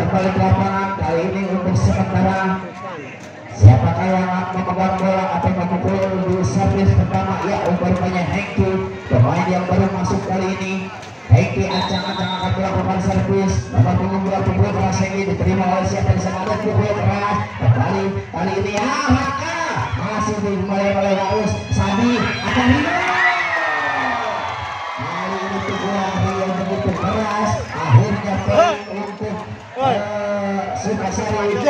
kembali ke lapangan kali ini untuk sementara. Siapakah yang memegang bola atau memukul di servis pertama? Ya, umpamanya Hengki, pemain yang baru masuk kali ini. Hengki ancang-ancang akan melakukan servis. Nomor punggung 20 keras Hengki diterima oleh siapa di sana? Pukul keras kembali kali ini. Ya, maka masih dimulai oleh Raus. Sadi akan kali ini pukulan yang begitu keras. Akhirnya poin untuk Sukasari.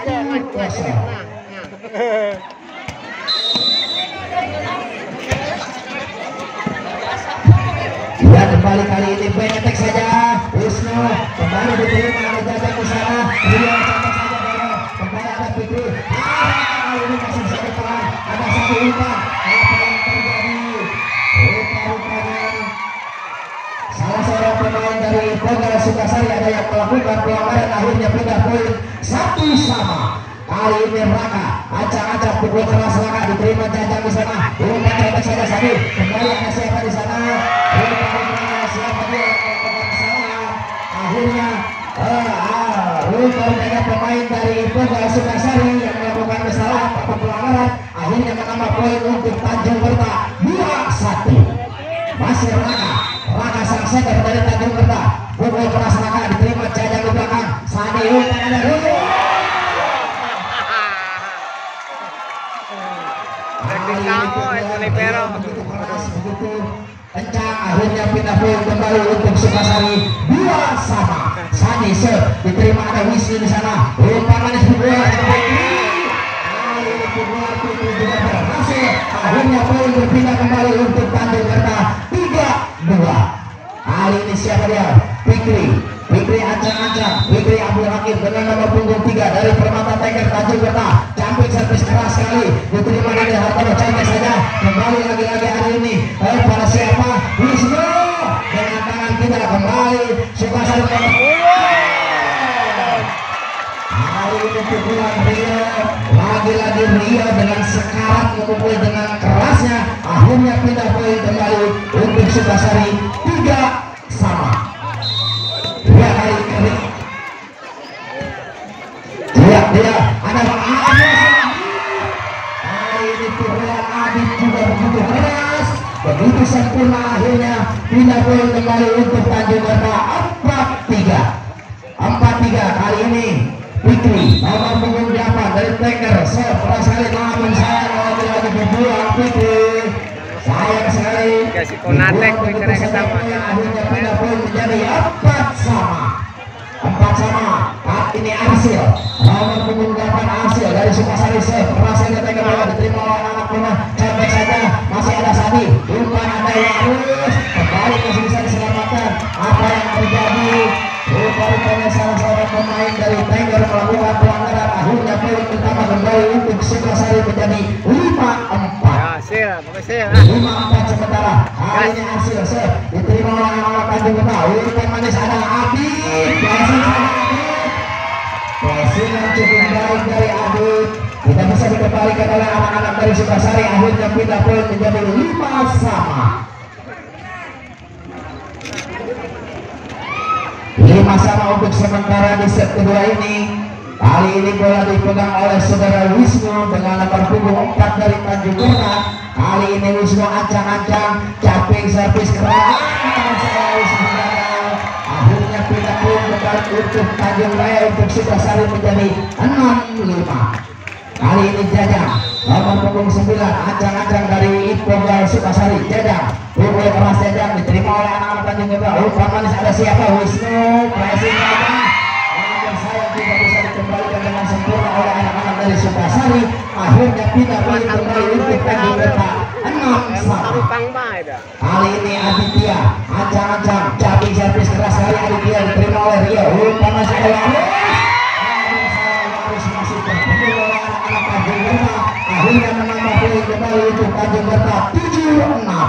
Ya, kembali kali ini penyontek saja. Wisnu kembali diterima oleh Jajang di sana. Dia contoh saja dorong. Kembali ada Fikri. Kali ini masih satu pelan. Ada satu umpan. Apa yang terjadi? Rupa-rupanya salah seorang pemain dari Pogar Sukasari ada yang melakukan pelanggaran, akhirnya pindah poin 1-1. Kali ini Raka acak-acak pukul keras Raka diterima Jajang di sana. Umpan contoh saja Sadi. Kembali ada siapa di sana? Siapa dia yang melakukan kesalahan? Akhirnya rupanya pemain dari Pogar Sukasari yang melakukan kesalahan atau pelanggaran, akhirnya menambah poin untuk Tanjung Berta 2-1. Masih Raka sang setter dari Tanjung Berta. Pukul keras Raka diterima Jajang di belakang. Sadi umpan ada kencang, akhirnya pindah poin kembali untuk Sukasari 2-2. Sadi set diterima ada Wisnu di sana. Umpan manis dibuat juga berhasil. Akhirnya poin berpindah kembali untuk Tanjung Berta 3-2. Kali ini siapa dia? Fikri ancang-ancang. Fikri Abdul Hakim dengan nomor punggung 3 dari Permata Tiger Tanjung Berta. Camping servis keras sekali diterima dari Hartono. Cantik saja kembali lagi-lagi hari ini pada siapa? Wisnu dengan tangan kita kembali Sukasari. Hari ini pukulan Rio, lagi-lagi Rio dengan sekarat memukul dengan kerasnya, akhirnya pindah poin kembali untuk Sukasari 3-3. Dua kali ini dia ada hari ini pukulan Adit juga begitu keras, begitu sempurna, akhirnya pindah poin kembali untuk Tanjung Berta 4-3. Kali ini Fikri nomor punggung 8 dari Tiger sekali namun sayang lagi berbuang Fikri, sayang sekali kasih konatek Fikri ketama. Akhirnya pindah poin menjadi 4-4. Ini Arsil nomor punggung 8 Arsil dari Sukasari berhasil Tiger bola diterima oleh anak rumah. Cantik saja masih ada Sadi. Umpan ada Yarus kembali masih bisa diselamatkan. Apa yang terjadi? Rupanya salah seorang pemain dari Tiger melakukan pelanggaran, akhirnya poin pertama kembali untuk Sukasari menjadi 5-4. 5-4 sementara. Akhirnya Arsil diterima oleh anak Tanjung Berta. Umpan manis ada Adit. Pressing cukup baik dari Adit. Tidak bisa dikembalikan oleh anak-anak dari Sukasari, akhirnya pindah poin menjadi 5-5. 5-5 untuk sementara di set kedua ini. Kali ini bola dipegang oleh saudara Wisnu dengan nomor punggung 4 dari Tanjung Berta. Kali ini Wisnu ancang-ancang capping servis keras. Akhirnya pindah poin kembali untuk Tanjung Raya untuk Sukasari menjadi 6-5. Kali ini Jajang nomor punggung 9 ancang-ancang dari Pogar Sukasari. Jajang pukul keras Jajang diterima oleh anak-anak Tanjung Berta. Umpan manis ada siapa? Wisnu pressing Jajang. Namun saya tidak bisa dikembalikan dengan sempurna oleh anak-anak dari Sukasari. Akhirnya pindah poin kembali untuk Tanjung Berta 6-1. Kali ini Aditya ancang-ancang capping servis keras kali Aditya diterima oleh Rio. Umpan masih ada harus masih terpukul oleh anak-anak Tanjung Berta. Akhirnya menambah poin kembali untuk Tanjung Berta 7-6.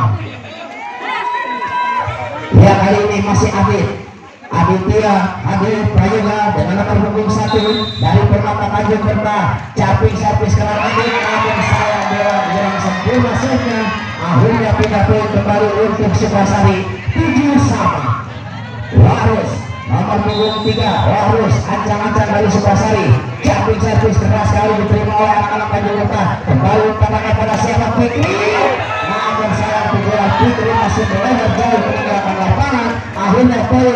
Ya, kali ini masih Aditya Prayoga dengan nomor punggung 1 dari Permata Tanjung Berta. Capping servis keras Adit, namun sayang kurang sempurna setnya. Akhirnya pindah poin kembali untuk Sukasari 7-7. Harus nomor punggung 3 Wahrus ancang-ancang dari Sukasari. Jumping servis keras sekali diterima oleh anak-anak Tanjung. Kembali tangannya pada siapa? Fikri. Namun sayang pukulan Fikri masih melebar jauh meninggalkan lapangan. Akhirnya poin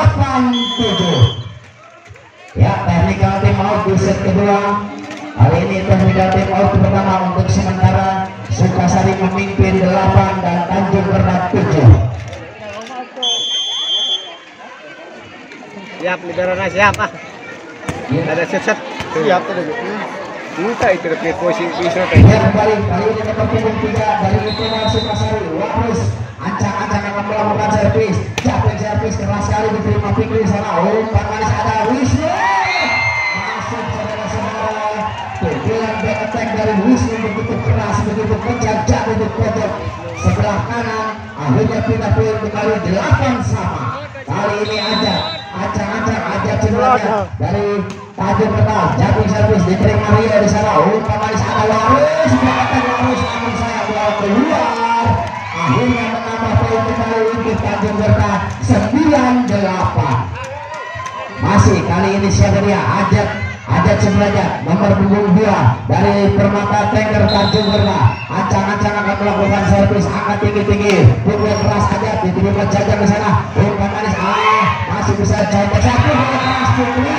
8-7. Ya, technical team out di set kedua. Kali ini technical team out pertama untuk sementara. Sukasari memimpin 8 dan Tanjung Berat 7. Siap, liberonya siap ah. Ada set siap tuh. Minta itu lebih posisi bisa tadi. Ya, kembali ini nomor punggung 3 dari Iqbal Sukasari. Wahrus ancang-ancang akan melakukan servis. Jumping servis keras sekali diterima Fikri sana. Umpan manis ada Wisnu. Masuk saudara-saudara. Pukulan back attack dari Wisnu begitu keras, begitu kencang jatuh di pojok sebelah kanan. Akhirnya pindah poin kembali 8 sama. Kali ini aja ancang-ancang aja cenderungnya dari Tanjung Berat. Jumping servis diterima Rio di sana. Umpan manis ada Wahrus. Belakang Wahrus namun saya bola keluar. Akhirnya menambah poin kembali untuk Tanjung Berat 9-8. Masih kali ini siapa dia? Ajat sebenarnya nomor punggung 2 dari Permata Tanker Tanjung Berat. Ancang-ancang akan melakukan servis angkat tinggi-tinggi. Pukul keras Ajat diterima Jajang di sana. Umpan manis masih bisa coba satu bola keras Fikri.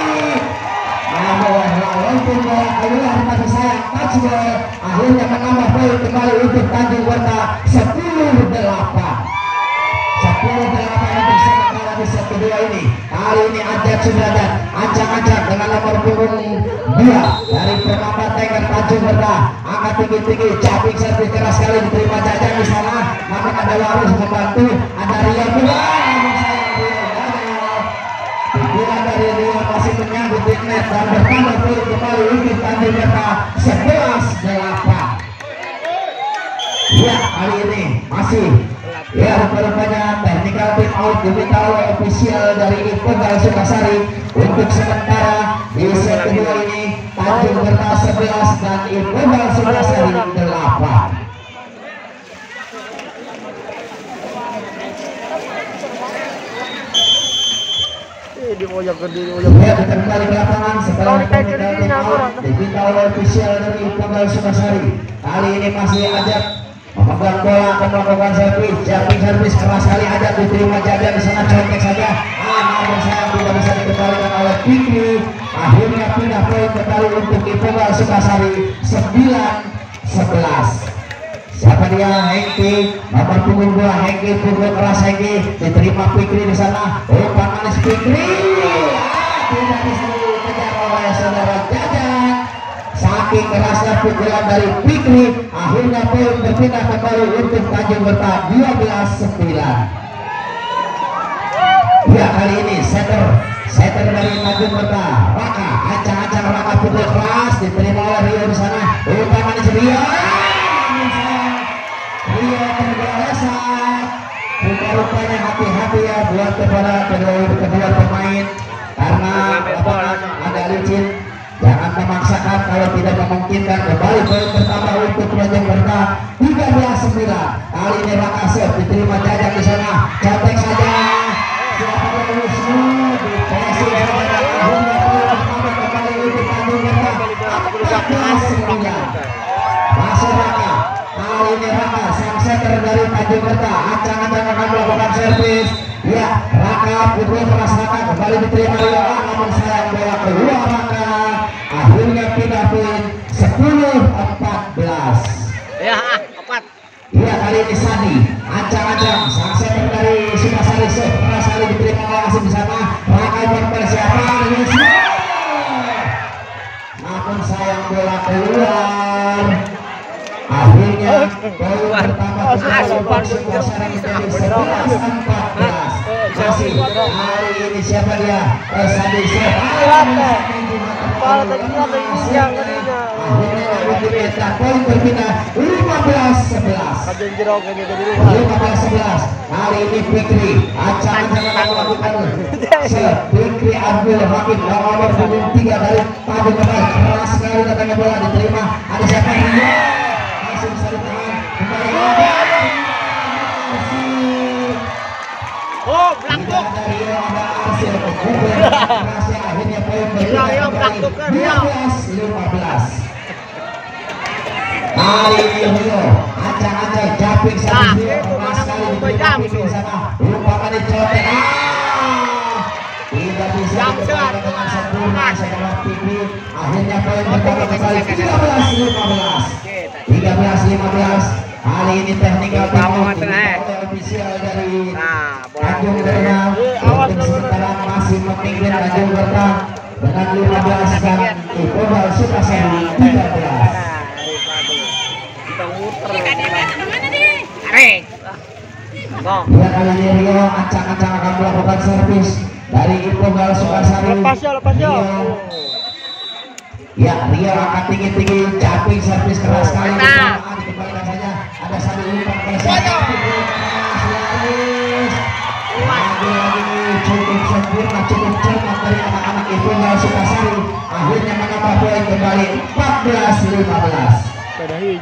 Walaupun bola keluar masih sayang touchball. Akhirnya menambah poin kembali untuk Tanjung Berat 10-8. 10-8 untuk sementara di set kedua ini. Kali ini Ajat Sudrajat ancang-ancang dengan nomor punggung 2 dari Permata Tanker Tanjung Berat. Angkat tinggi-tinggi, jumping servis keras sekali diterima Jajang di sana. Namun ada Wahrus membantu, ada Rio pula. Namun sayang Rio gagal. Pukulan dari Rio masih menyangkut di net dan bertambah poin kembali untuk Tanjung Berat 11-8. Ya, kali ini masih ya rupanya technical team out diminta oleh official dari Iqbal Sukasari. Untuk sementara di set kedua ini Tanjung Berat 11 dan Iqbal Sukasari 8. Di pojok gede. Ya, kita kembali ke lapangan setelah technical team out diminta oleh official dari Iqbal Sukasari. Kali ini masih Ajat memegang bola akan melakukan servis. Jumping servis keras sekali Ajat diterima Jajang di sana, contek saja. Namun sayang tidak bisa dikembalikan oleh Fikri. Akhirnya pindah poin kembali untuk Iqbal Sukasari 9-11. Siapa dia? Hengki nomor punggung 2. Hengki pukul keras Hengki diterima Fikri di sana. Umpan manis Fikri tidak bisa dikejar oleh saudara Jajang. Saking kerasnya pukulan dari Fikri, akhirnya poin berpindah kembali untuk Tanjung Berat 12-9. Ya, kali ini setter dari Tanjung Berat. Raka ancang-ancang Raka pukul keras diterima oleh Rio di sana. Umpan manis Rio. Rio tergelesak. Rupanya hati-hati ya buat kepada kedua pemain karena agak licin. Jangan memaksakan kalau tidak memungkinkan. Kembali poin pertama untuk Tanjung Berat 13-9. Kali ini Rakasep diterima Jajang di sana. Contek saja. Siapa yang Wisnu dikasih saja. Akhirnya poin pertama kembali untuk Tanjung Berat 14-9. Masih Raka. Kali ini Raka sang setter dari Tanjung Berat. Ancang-ancang akan melakukan servis. Ya, Raka pukul keras Raka kembali diterima Rio. Namun sayang bola keluar Raka. Akhirnya pindah poin 10-14. Ya, 4. Iya, kali ini Sandi ancang-ancang sang setter dari Sukasari keras sekali diterima oleh Asim di sana. Raka berpersiapan Wisnu. Namun sayang bola keluar. Akhirnya poin pertama kembali Sukasari menjadi 11-14. Masih hari ini siapa dia? Sandi poin berpindah 15-11. 15-11. Hari ini Fikri ancang-ancang melakukan Fikri Abdul Hakim nomor punggung 3 dari Tanjung Berat. Keras sekali datangnya bola diterima. Ada siapa ini? Masih bisa ditahan. Kembali Oh, belakang. ada Rio, ada Arsi kerasnya akhirnya poin berubah kembali 12-15. Kali ini Rio acak-acak japing satu sekali di sana lupakan dicotek tidak bisa dipertahankan dengan sempurna sekarang Pipi akhirnya poin bertambah kembali 13-15 kali ini teknikal timur ofisial dari Tanjung Bernang untuk sementara masih memimpin Tanjung Bernang dengan 15 dan Iqbal Sukasari 13. Dua kali ini Rio acak-acak akan melakukan servis dari Iqbal Sukasari. Lepas ya. Ya, Rio akan tinggi-tinggi caping servis keras sekali. Dikembalikan saja. Ada satu umpan lagi cukup sempurna, cukup cermat dari anak-anak Iqbal Sukasari. Akhirnya menambah poin kembali 14-15. Kali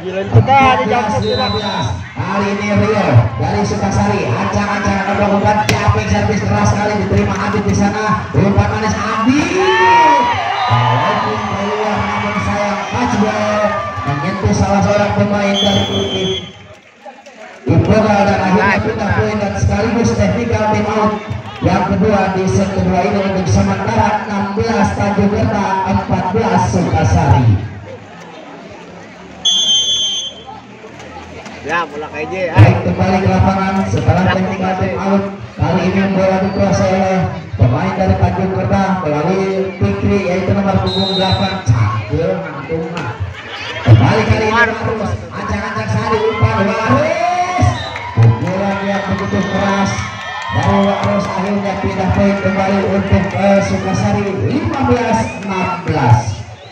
ini Rio dari Sukasari acak-acak akan melakukan caping servis keras sekali diterima Adit di sana. Umpan manis Adit. Walaupun keluar namun sayang touchball menyentuh salah seorang pemain dari tim Iqbal dan akhirnya pindah poin dan sekaligus technical time out yang kedua di set kedua ini untuk sementara 16 Tanjung Bernang 14 Sukasari. Ya, bola KJ. Baik, kembali ke lapangan setelah technical time out. Kali ini bola dikuasai oleh pemain dari Tanjung Bernang melalui Fikri yaitu nomor punggung 8 Cakil Nantuma. Kembali kali ini Warus acak-acak sari umpan Warus. Pukulan yang begitu keras dari Warus akhirnya pindah poin kembali untuk Sukasari 15-16.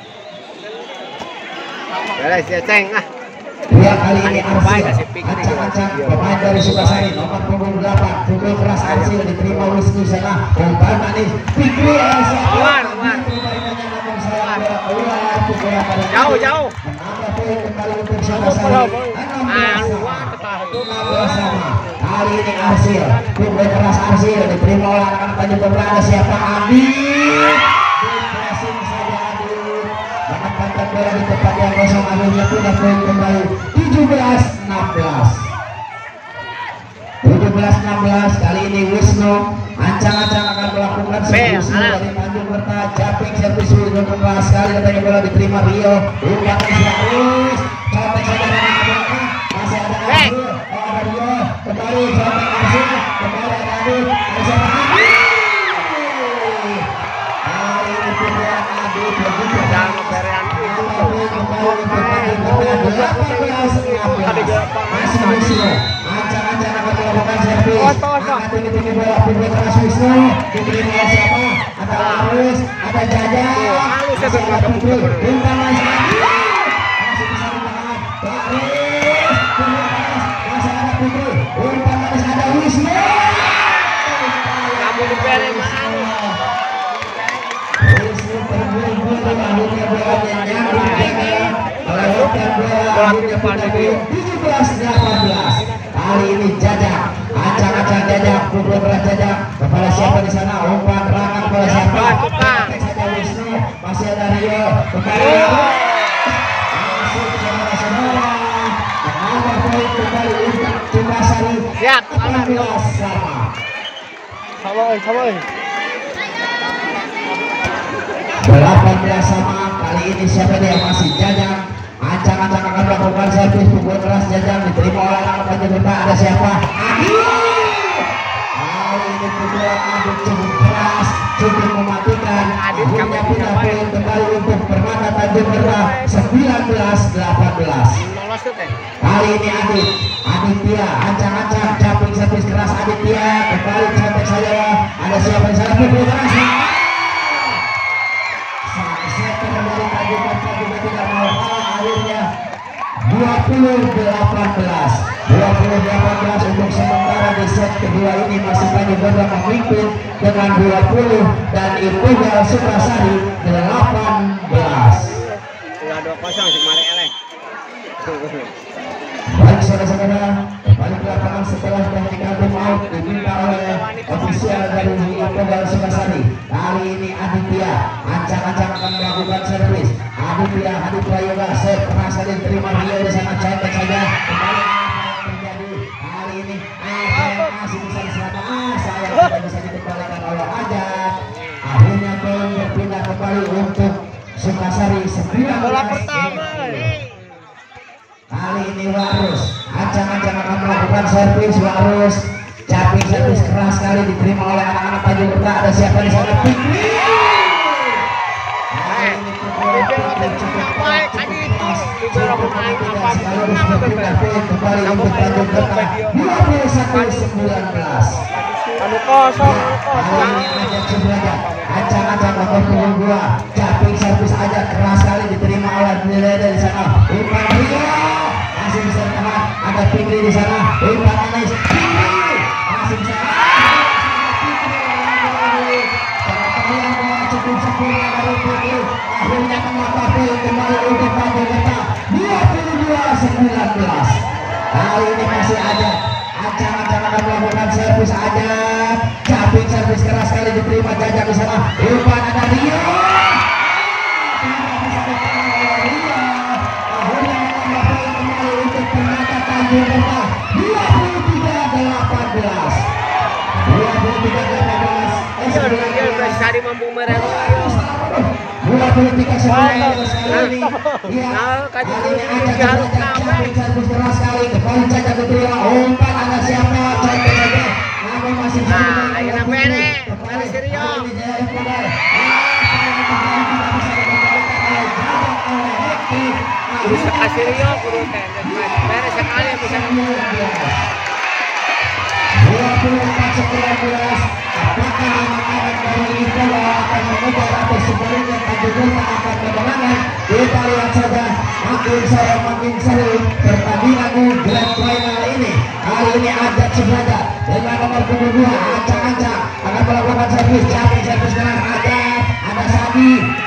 Beres ya, Ceng. Dua kali ini Arsil acak-acak pemain dari Sukasari nomor punggung 8 pukul keras Arsil diterima Wisnu sana umpan manis Fikri keluar jauh menambah poin kembali untuk Sukasari 16-15. Kali ini Arsil pukul keras Arsil diterima oleh anak-anak Tanjung Bernang. Siapa Adi pressing saja Adi menempatkan bola di tempat yang kosong. Akhirnya pindah poin kembali 17-16. Kali ini Wisnu ancang-ancang akan melakukan servis dari Tanjung Bernang. Japing servis Wisnu keras sekali datangnya bola diterima Rio. Umpan Wisnu contek saja dari belakang masih ada Arsil. Ada Rio kembali contek Arsil kembali ada Adit ada siapa Adit. Kali ini pukulan Adit begitu masih Wisnu ancang-ancang akan melakukan servis angkat tinggi-tinggi bola pukul keras Wisnu diterima oleh siapa ada Arus ada Jaja masih ada Putri umpan masih masih bisa ditahan Arus pukul keras masih ada Putri umpan manis ada Wisnu kamu dipelih Wisnu terburu-buru akhirnya bola nyambung melewatkan bola akhirnya pada 17-18. Kali ini Jajak acak-acak Jajak pukul keras Jajak kepada siapa di sana umpan belakang kepada siapa saja Wisnu masih ada Rio kembali masuk ke saudara menambah poin kembali untuk Sukasari 18 sama 18 sama. Kali ini siapa dia masih Jajak acak-acak akan melakukan servis pukul keras Jajak diterima oleh anak Tanjung Bernang. Ada siapa Adit. Kali ini pukulan Adit cukup keras cukup mematikan. Akhirnya pindah poin kembali untuk Permata Tanjung Bernang 19-18. Kali ini Aditya ancang-ancang caping servis keras Aditya kembali contek saja ada siapa di sana pukul keras setter dari Tanjung Bernang juga tidak mau kalah. Akhirnya 20-18 untuk sementara di set kedua ini masih Tanjung Bernang memimpin dengan 20 dan Iqbal Sukasari 18. Sudah 2-0 si Mari Eleh. Baik saudara-saudara, kembali ke lapangan setelah technical time out diminta oleh ofisial dari Tunggal Sukasari. Kali ini Aditya ancang-ancang akan melakukan servis. Aditya Prayoga set keras kali terima Rio di sana, cetek saja. Kembali apa yang terjadi kali ini? Masih bisa diselamatkan. Saya tidak bisa dikembalikan oleh Ajat. Akhirnya bola berpindah kembali untuk Sukasari. 19 Bola pertama. Kali ini Warus ancang-ancang akan melakukan servis. Warus caping servis keras sekali diterima oleh anak-anak Tanjung Kerta. Ada siapa di sana? Fikri. Kembali untuk Tanjung Kerta 21-19. Anu kosong. Ancang-ancang nomor 22 caping servis aja keras sekali diterima oleh Bileda di sana. Umpan Rio masih bisa ditahan. Ada Fikri di sana. Umpan Anis Fikri masih bisa. Cukup sempurna dari Fikri. Akhirnya kembali untuk Tanjung Kerta 22-19. Kali ini masih ada ancang-ancang akan melakukan servis aja. Caping servis keras sekali diterima Jajak di sana. Umpan ada Rio. Tidak bisa ditahan oleh Rio. Akhirnya menambah poin kembali untuk Permata Tanjung Kerta 23-18. 23-18. Sari mampu merah. 23 sekali ini. Nah, Kali ini Ajak caping servis keras sekali. Kembali Jajak diterima. Umpan ada siapa? Cetek saja. Namun masih bisa ditahan oleh akhirnya Fikri. pendek. Dari Sirio. Kali ini Jaya Pudar. Tidak bisa dikembalikan oleh Jajak oleh Hekti. Bisa kasih Rio kudu pendek. Beres sekali bisa 24-19. Apakah anak-anak dari Ipola akan mengejar atau sebaliknya Tanjung Kerta akan kemenangan? Kita lihat saja. Makin seru pertandingan grand final ini. Kali ini Ajat Subrata dengan nomor 22 ancang-ancang akan melakukan servis. Caping servis keras Ajat. Ada Sadi.